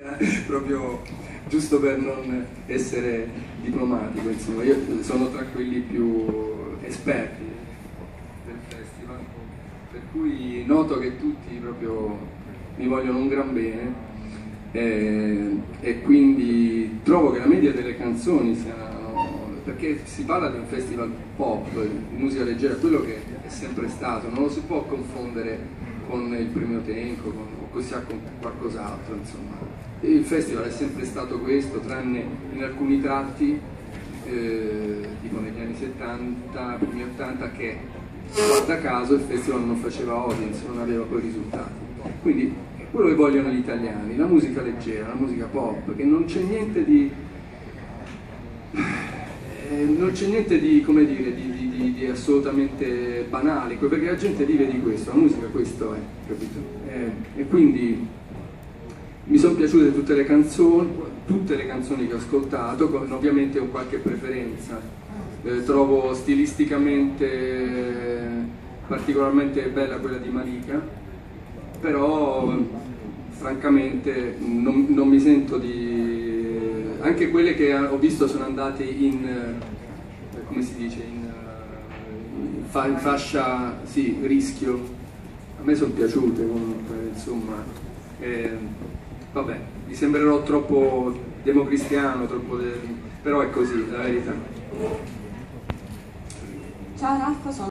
proprio giusto per non essere diplomatico, insomma, io sono tra quelli più esperti del festival, per cui noto che tutti proprio mi vogliono un gran bene e quindi trovo che la media delle canzoni siano, perché si parla di un festival pop, di musica leggera, quello che è sempre stato, non lo si può confondere con il Premio Tenco o così con qualcos'altro, insomma. Il festival è sempre stato questo, tranne in alcuni tratti, tipo negli anni 70, primi 80, che guarda caso il festival non faceva audience, non aveva poi risultati. Quindi è quello che vogliono gli italiani, la musica leggera, la musica pop, che non c'è niente di... non c'è niente di, come dire, di assolutamente banale, perché la gente vive di questo, la musica questo è, capito? E quindi mi sono piaciute tutte le canzoni che ho ascoltato, con ovviamente ho qualche preferenza. Trovo stilisticamente particolarmente bella quella di Malika, però francamente non mi sento di... Anche quelle che ho visto sono andate in, come si dice, in fascia, sì, rischio. A me sono piaciute comunque, insomma. Vabbè, mi sembrerò troppo democristiano, però è così, la verità. Ciao Ralfo, sono